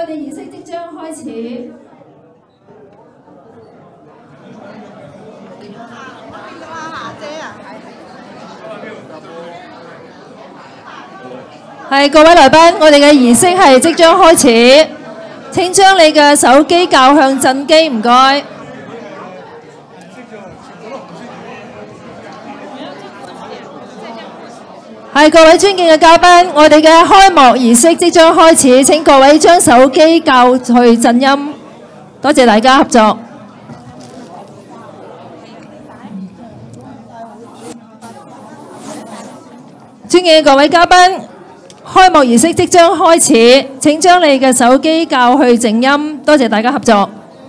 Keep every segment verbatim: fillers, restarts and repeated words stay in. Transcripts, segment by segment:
我哋儀式即將開始。係各位來賓，我哋嘅儀式係即將開始。請將你嘅手機校向震機，唔該。係各位尊敬嘅嘉賓，我哋嘅開幕儀式即將開始，請各位將手機校去震音，多謝大家合作。尊敬嘅各位嘉賓，開幕儀式即將開始，請將你嘅手機校去靜音，多謝大家合作。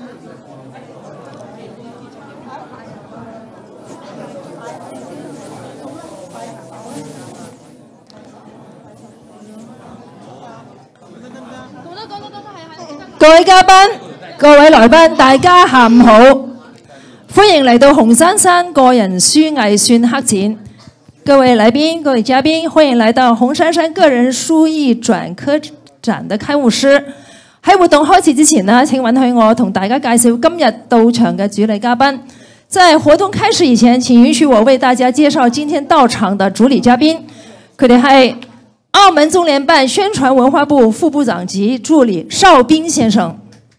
各位嘉賓、各位來賓，大家下午好，歡迎嚟到紅珊珊個人書藝篆刻展。各位來賓、各位嘉賓，歡迎來到紅珊珊個人書藝篆刻展的開幕式。喺活動開始之前呢，請允許我同大家介紹今日到場嘅主禮嘉賓。在活動開始以前，請允許我為大家介紹今天到場的主禮嘉賓。佢哋係澳門中聯辦宣傳文化部副部長級助理邵斌先生，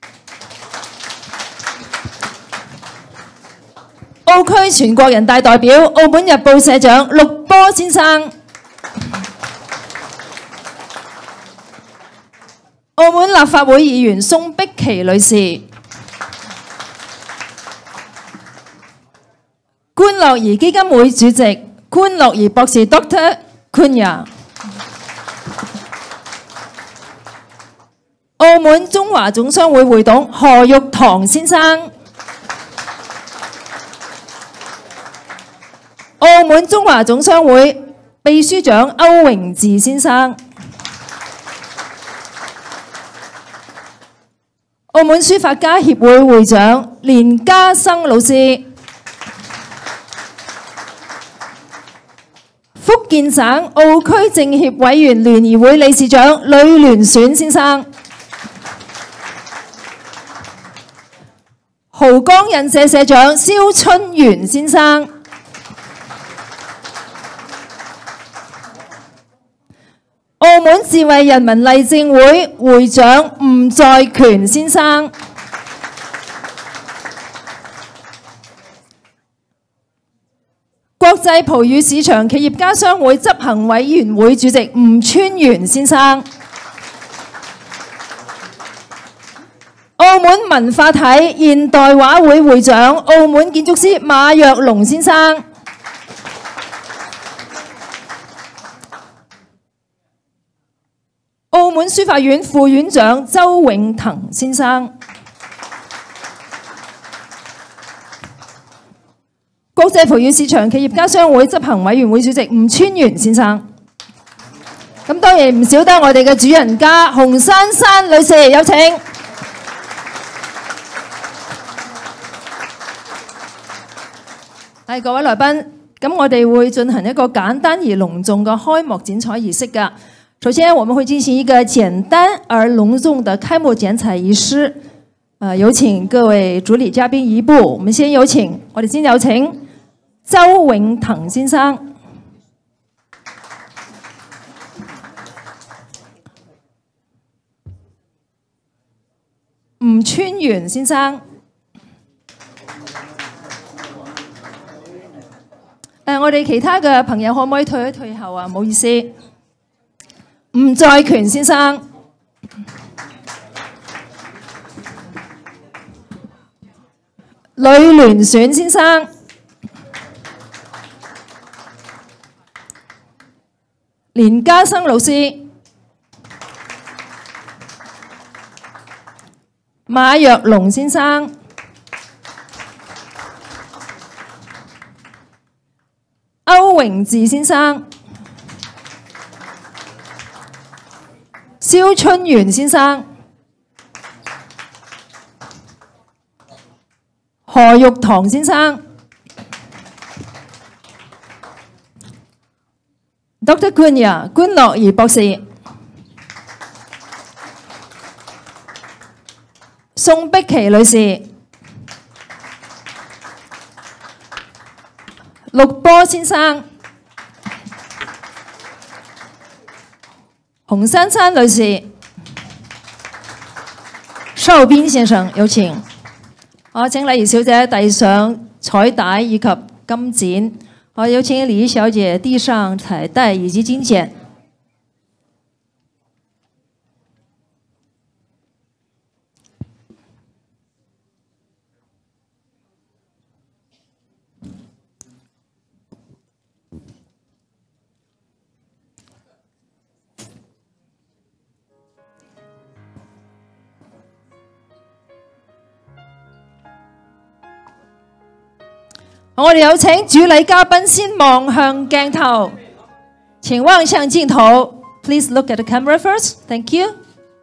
澳區全國人大代表、澳門日報社長陸波先生，澳門立法會議員宋碧琪女士，關樂怡基金會主席關樂怡博士 Doctor Kunya。澳門中華總商會會董何玉堂先生，澳門中華總商會秘書長歐榮志先生，澳門書法家協會會長連家生老師，福建省澳區政協委員聯誼會理事長呂聯選先生，濠江印社社長蕭春元先生，澳門智慧人民勵正會會長吳在權先生，國際葡語市場企業家商會執行委員會主席吳川元先生，澳門文化體現代畫會會長、澳門建築師馬若龍先生，澳門書法院副院長周永騰先生，國際葡語市場企業家商會執行委員會主席吳川元先生。咁當然唔少得我哋嘅主人家洪珊珊女士，有請。係各位來賓，咁我哋會進行一個簡單而隆重嘅開幕剪彩儀式㗎。首先，我們會進行一個簡單而隆重的開幕剪彩儀式。呃，有請各位主禮嘉賓移步。我們先有請，我哋先有請周永騰先生、吳川元先生。誒，我哋其他嘅朋友可唔可以退一退後啊？唔好意思。吳在權先生、呂聯選先生、連家生老師、馬若龍先生、歐榮志先生、蕭春元先生、何玉堂先生、Doctor Kunya 關樂怡博士、 宋碧琪女士、陸波先生、洪珊珊女士、邵斌先生，有請。我請禮儀小姐遞上彩帶以及金剪。我有請禮儀小姐遞上彩帶以及金剪。我哋有請主禮嘉賓先望向鏡頭，請望向鏡頭。Please look at the camera first. Thank you.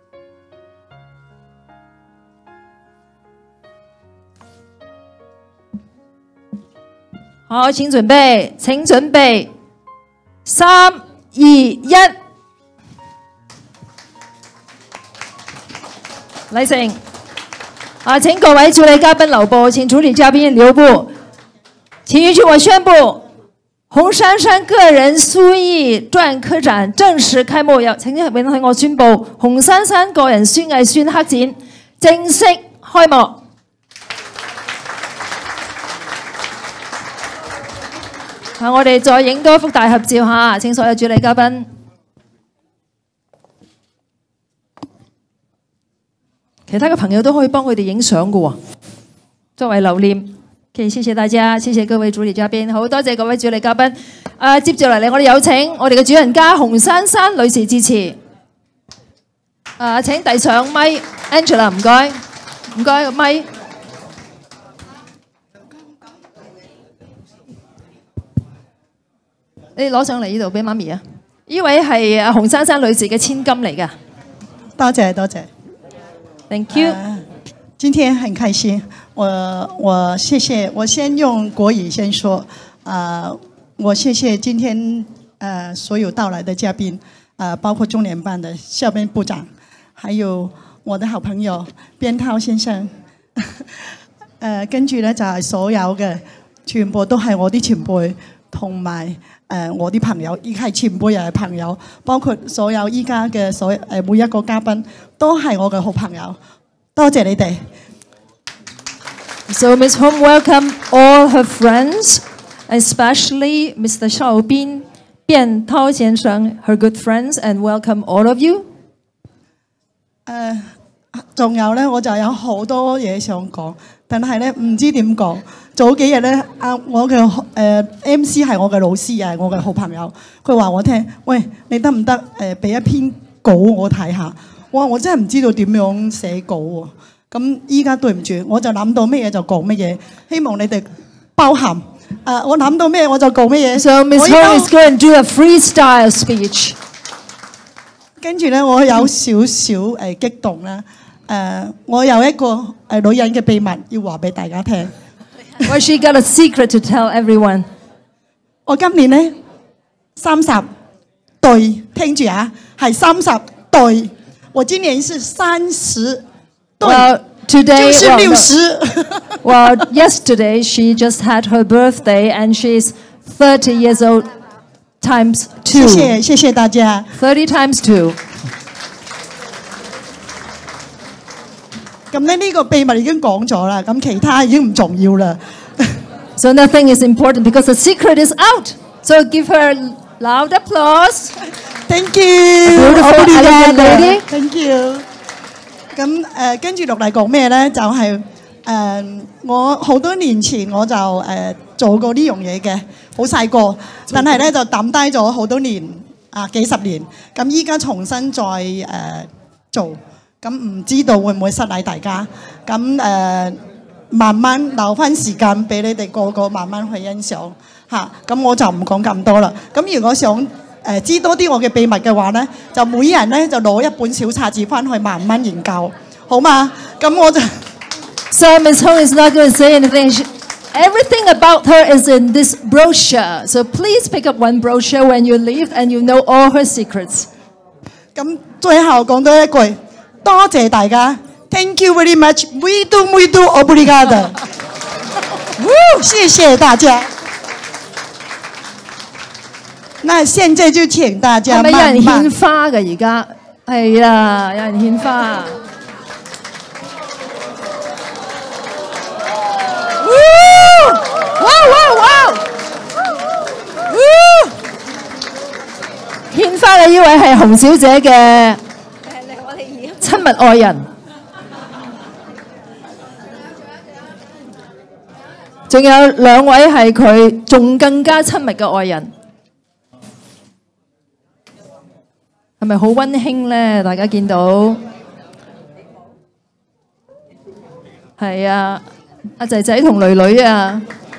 好，請準備，請準備，三、二、一，來成。啊，請各位主禮嘉賓留步，請主禮嘉賓留步。请允许我宣布，洪珊珊個人書藝篆刻展正式開幕。有請允許我宣布，洪珊珊個人書藝篆刻展正式開幕。啊，我哋再影多一幅大合照嚇，請所有主禮嘉賓。其他嘅朋友都可以幫佢哋影相嘅喎，作為留念。OK， 謝謝大家，謝謝各位主禮嘉賓，好多謝各位主禮嘉賓。啊，接住嚟，我哋有請我哋嘅主人家洪珊珊女士致辭。啊，請遞上咪 ，Angela， 唔該，唔該個咪。你攞上嚟呢度俾媽咪啊！呢位係啊洪珊珊女士嘅千金嚟㗎。 多謝多謝 ，Thank you、 呃。今天很開心。我我謝謝，我先用國語先說，啊、呃，我謝謝今天呃所有到來的嘉賓，啊、呃，包括中聯辦的校編部長，還有我的好朋友邊濤先生，呃跟住咧就係所有嘅，全部都係我啲前輩，同埋誒我啲朋友，亦係前輩又係朋友，包括所有依家嘅所誒每一個嘉賓，都係我嘅好朋友，多謝你哋。 So Miz Hom welcome all her friends, especially Mister Shao Bin, Bian Tao 先生, her good friends, and welcome all of you. 誒，仲有咧，我就有好多嘢想講，但係咧唔知點講。早幾日咧，啊我嘅誒 M C 係我嘅老師，又係我嘅好朋友，佢話我聽，喂，你得唔得誒俾一篇稿我睇下？哇！我真係唔知道點樣寫稿喎。咁依家對唔住，我就諗到咩嘢就講乜嘢，希望你哋包涵。誒，我諗到咩我就講乜嘢。 So Miz Hom is going to do a freestyle speech. 跟住咧，我有少少誒激動啦。誒，我有一個誒女人嘅秘密要話俾大家聽。 Well, she got a secret to tell everyone. 我今年咧三十對，聽住啊，係三十對。我今年是三十。 Well, today, 就是六十。 Well, yesterday she just had her birthday and she's thirty years old times two. 謝謝謝謝大家。 Thirty times two. 咁咧呢個秘密已經講咗啦，咁其他已經唔重要啦。 So nothing is important because the secret is out. So give her loud applause. Thank you, beautiful elegant lady. Thank you. 咁誒跟住落嚟講咩咧？就係、是、誒、呃、我好多年前我就誒、呃、做過呢樣嘢嘅，好細個，但係咧就抌低咗好多年啊幾十年，咁依家重新再誒、呃、做，咁唔知道會唔會失禮大家？咁誒、呃、慢慢留翻時間俾你哋個個慢慢去欣賞嚇，咁、啊、我就唔講咁多啦。咁如果想誒知多啲我嘅秘密嘅話咧，就每人咧就攞一本小冊子翻去慢慢研究，好嘛？咁我就 So Miz Hom is not going to say anything. She, everything about her is in this brochure. So please pick up one brochure when you leave, and you know all her secrets. 咁最後講多一句，多謝大家 Thank you very much. Muito muito obrigado. 谢谢大家。那現在就請大家係咪有慢人慢。 獻花嘅而家？係啊，有人獻花。哇哇哇！獻花嘅呢位係洪小姐嘅親密愛人，仲有兩位係佢仲更加親密嘅愛人。係咪好溫馨咧？大家見到係啊，阿仔仔同女女啊，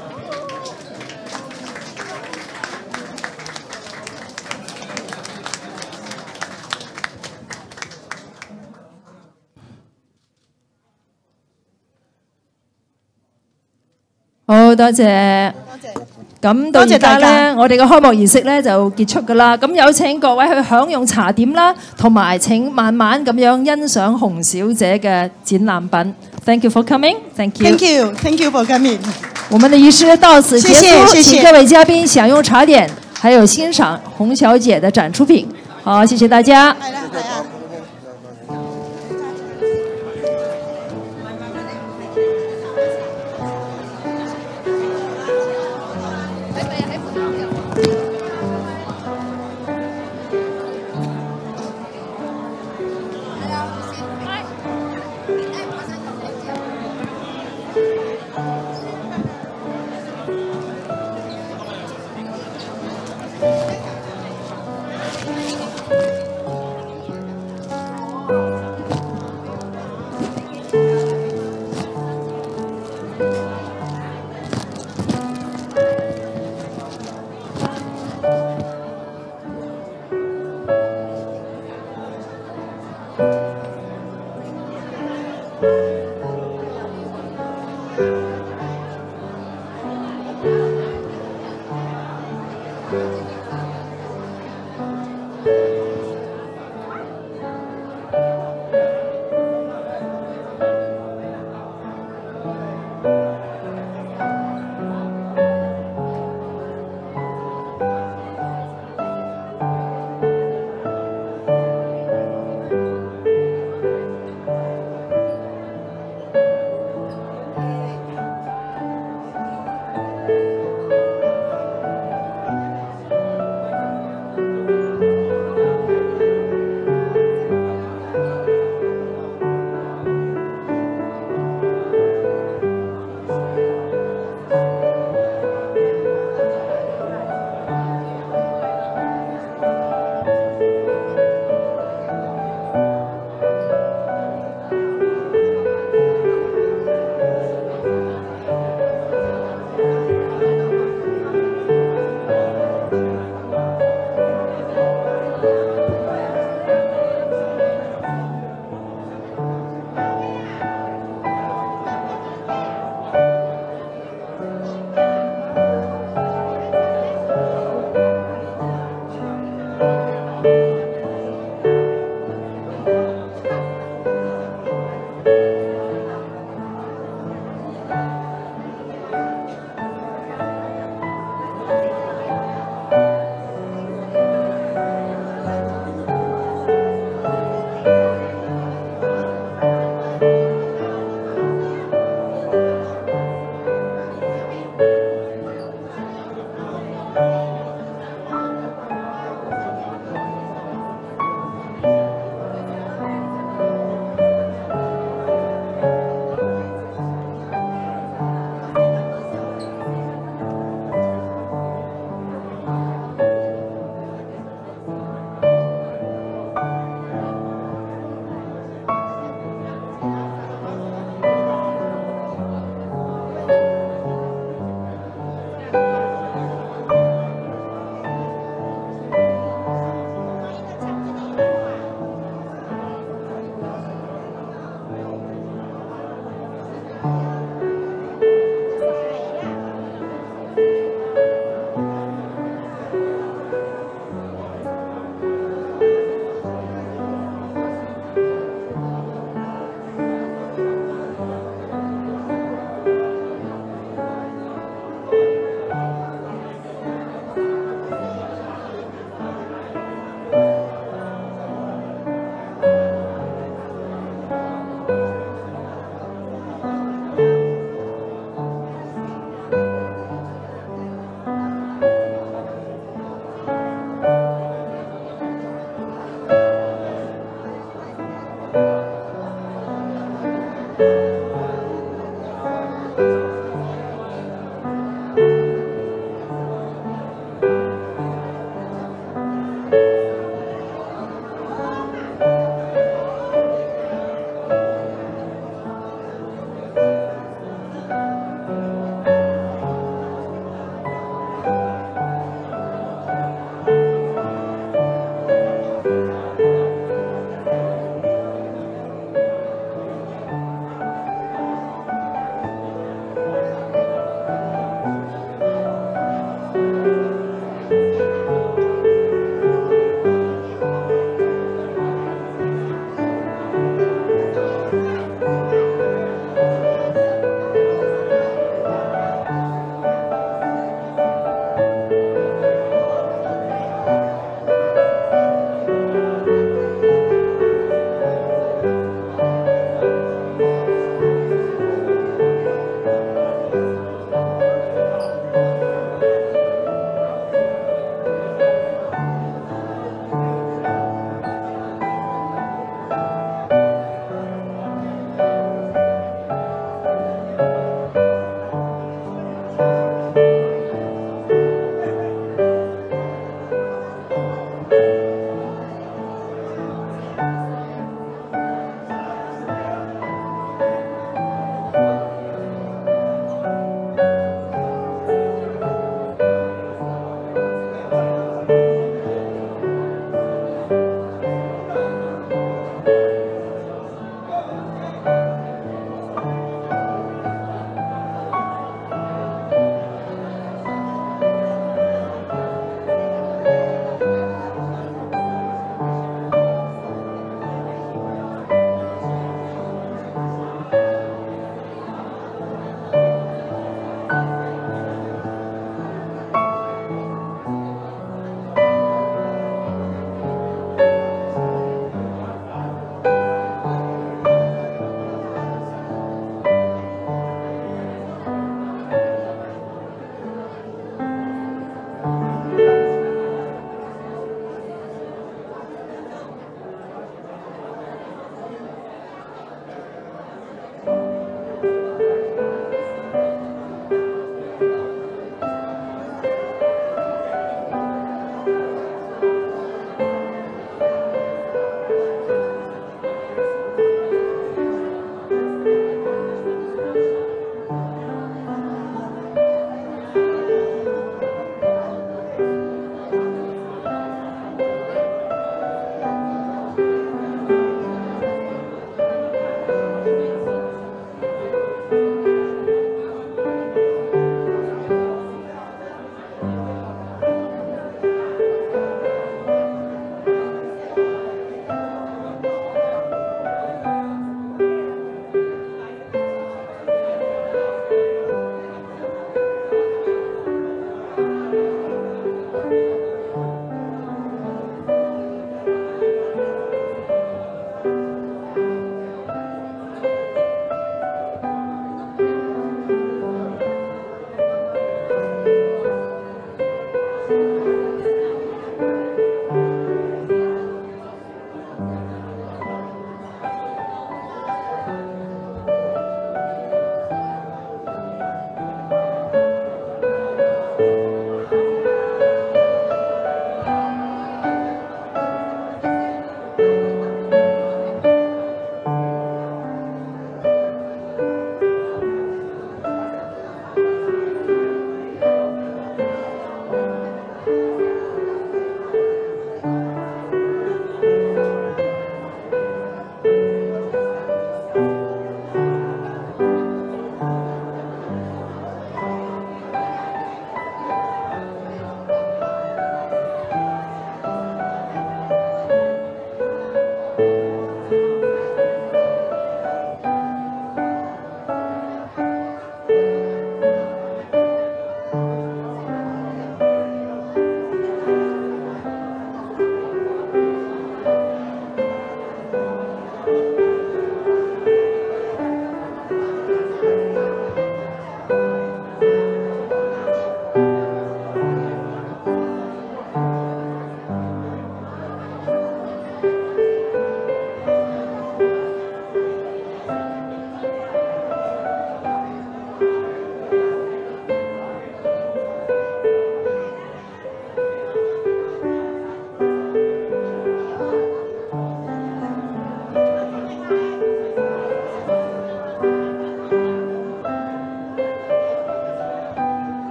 好多謝。咁到而家咧，我哋嘅開幕儀式咧就結束㗎啦。咁有請各位去享用茶點啦，同埋請慢慢咁樣欣賞洪小姐嘅展覽品。Thank you for coming. Thank you. Thank you, thank you for coming. 我們的儀式到此結束， 謝謝謝謝請各位嘉賓享用茶點，還有欣賞洪小姐的展出品。好，謝謝大家。 係啦，係啊。 喺喺